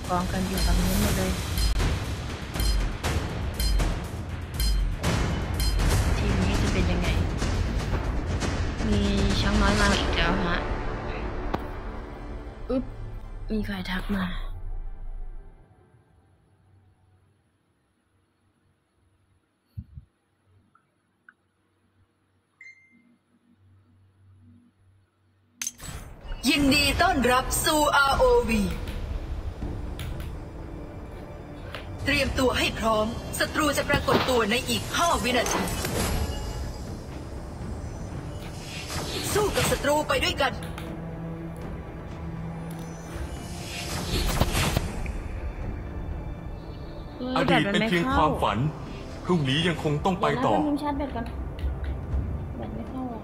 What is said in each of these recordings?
กองกันอยู่ฝั่งนู้นหมดเลยทีมนี้จะเป็นยังไงมีช้างน้อยมาอีกแล้วฮะอุ๊บมีใครทักมายินดีต้อนรับสู่ ROV เตรียมตัวให้พร้อมศัตรูจะปรากฏตัวในอีก5 วินาทีสู้กับศัตรูไปด้วยกันอดีตเป็นเพียงความฝันพรุ่งนี้ยังคงต้องไปต่อลืมชาร์จแบตก่อนแบตไม่เข้า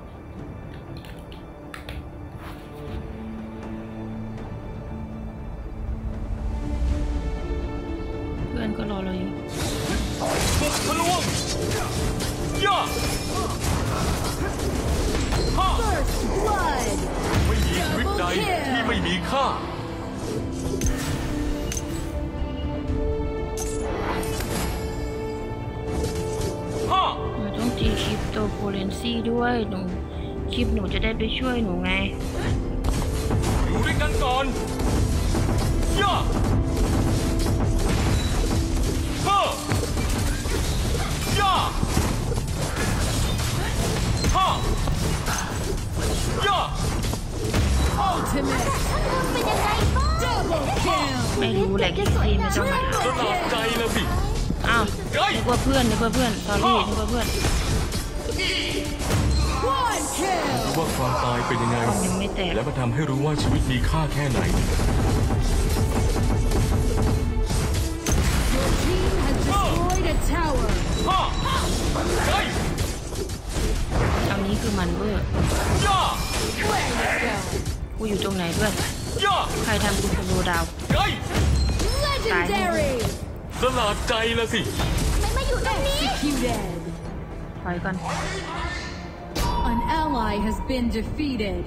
เพื่อนก็รอเราอยู่บุกทะลวงย่าไม่มีชีวิตใดที่ไม่มีค่าเราต้องตีคลิปโตโพเลนซี่ด้วยหนูคลิปหนูจะได้ไปช่วยหนูไงอยู่ด้วยกันก่อนย่าฮ่าย่าฮ่าย่าไม่รู้แหละคิดซีไม่ต้องมาถามสลบใจแล้วสิอ้าวนึกว่าเพื่อนสอรี่นึกว่าเพื่อนรู้ว่าความตายเป็นยังไงและมาทำให้รู้ว่าชีวิตมีค่าแค่ไหนตอนนี้คือมันเวอร์กูอยู่ตรงไหนเพื่อนใครทำกูสโลดาวตายสลาดใจละสิไม่อยู่ตรงนี้ถอยก่อน An ally has been defeated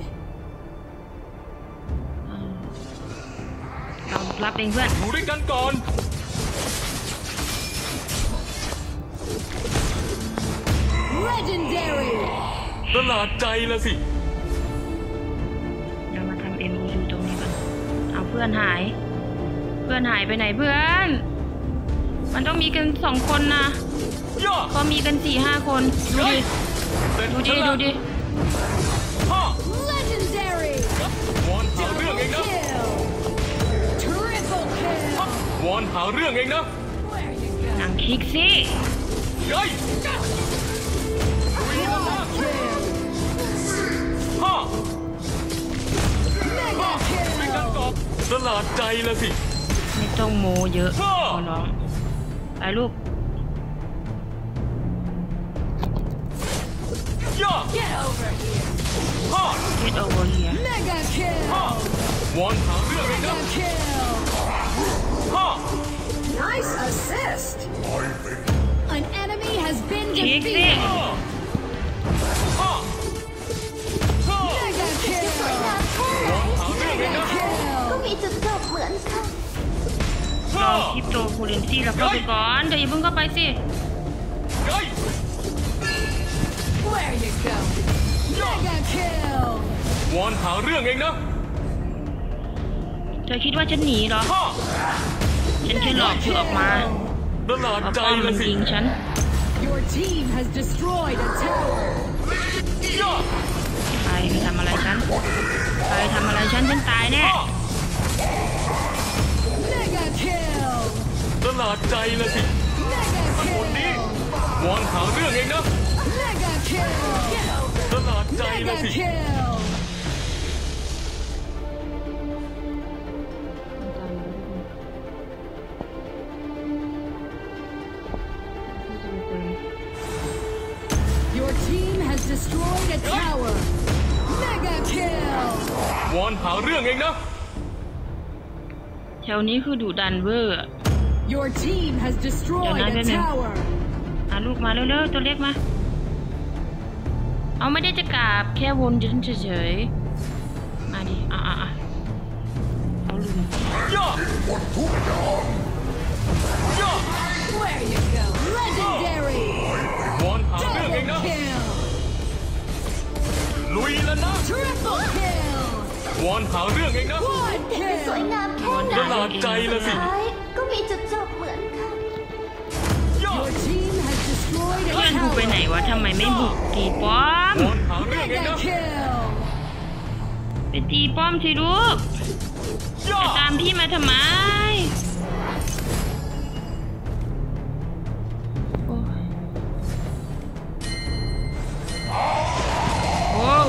เรารับเองเพื่อนอยู่ด้วยกันก่อนสลาดใจละสิเรามาทำ MOU ตรงนี้ก่อนเอาเพื่อนหายไปไหนเพื่อนมันต้องมีกัน2 คนนะพอมีกัน4-5 คนดูดิวอนหาเรื่องเองนะหนังคิกสิสลาดใจละสิไม่ต้องโมเยอะน้องไปลูกGet over here วอนหาเรื่องเองนะ Nice assist An enemy has been defeated Mega kill ก็มีจุดจบเหมือนกันรอคลิปโตโพเลนซี่แล้วเข้าไปก่อนเดี๋ยวอย่าเพิ่งเข้าไปสิ Where you go Mega kill วอนหาเรื่องเองนะเธอคิดว่าฉันหนีเหรอฉันแค่หลอกเธอออกมาใจมันยิงฉัน Your team has destroyed a tower ใครทำอะไรฉันฉันตายแน่ Mega kill สลาดใจละสิคนนี้วอนหาเรื่องเองนะสลาดใจละสิ Your team has destroyed a tower. Mega kill. วอนหาเรื่องเองนะแถวนี้คือดุดันเวอร์ Your team has destroyed a tower. ลูกมาเร็วๆตัวเล็กมาเอาไม่ได้จะกราบแค่วนเฉยๆมาดิเอาลืมแล้วนะ Triple kill. วอนหาเรื่องเองนะ One สวย kill. งามแค่ไหนประหลาดใจละสิท้ายก็มีจุดจบเหมือนกัน Your team has destroyed เพื่อน a กูไปไหน tower. วะทำไมไม่บุกตีป้อมวอนหาเรื่องเอง Mega นะ kill. ไปตีป้อมสิลูกจะตามพี่มาทำไมโอ้ยโอ้ว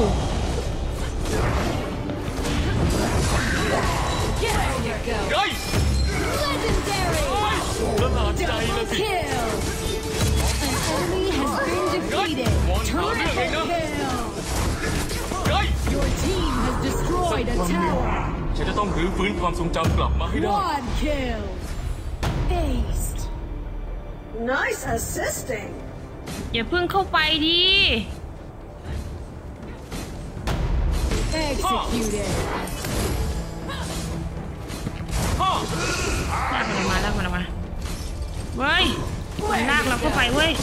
เฮ้ย Legendary. ประหลาดใจละ Double สิ kill. An enemy has been defeated. Triple kill. เฮ้ย Your team has destroyed a tower. ฉันจะต้องรื้อฟื้นความทรงจำกลับมาให้ได้ One kill. Aced. Nice assisting อย่าเพิ่งเข้าไปดิ Executed. ลากมันออกมาลากมันออกมาเว้ยมันลากเราเข้าไปเว้ย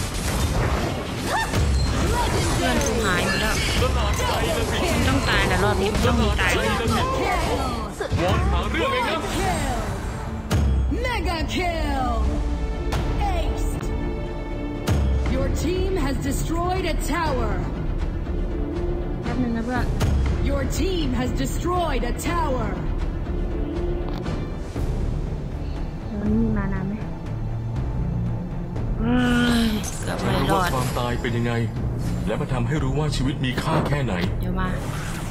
เพื่อนกูหายหมดแล้วประหลาดใจละสิมันต้องตายแต่รอบนี้มันต้องมีตายใจละสิ Kill. วอนหาเรื่องเองนะ Kill. Mega kill. Aced. Your team has destroyed a tower. แป๊บนึงนะเพื่อน Your team has destroyed a tower. แล้วนี่มานานไหมเฮ้ยเกือบฉันไม่รู้รอว่าดความตายเป็นยังไง และมันทำให้รู้ว่าชีวิตมีค่าแค่ไหนเดี๋ยวมา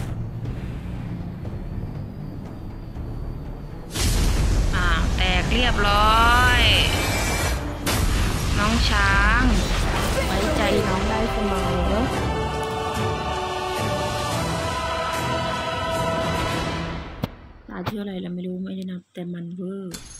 แตกเรียบร้อย น้องช้าง ไว้ใจน้องได้เสมอชื่ออะไรเราไม่รู้ไม่ได้นับแต่มันเวอร์